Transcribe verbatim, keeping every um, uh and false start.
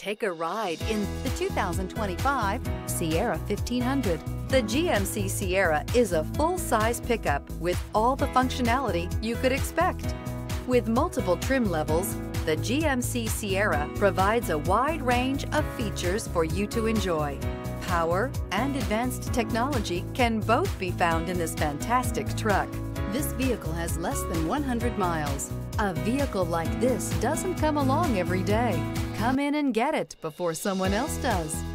Take a ride in the two thousand twenty-five Sierra fifteen hundred. The G M C Sierra is a full-size pickup with all the functionality you could expect. With multiple trim levels, the G M C Sierra provides a wide range of features for you to enjoy. Power and advanced technology can both be found in this fantastic truck. This vehicle has less than one hundred miles. A vehicle like this doesn't come along every day. Come in and get it before someone else does.